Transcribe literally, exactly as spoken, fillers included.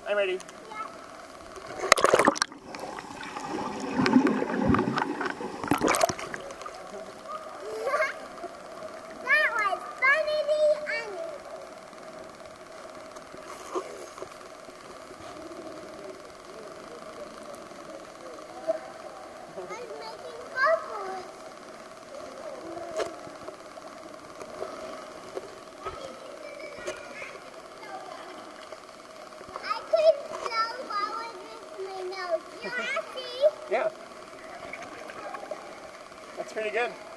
I'm ready. That was funny and I'm making bubbles. I could blow bubbles with my nose. You happy? Yeah. That's pretty good.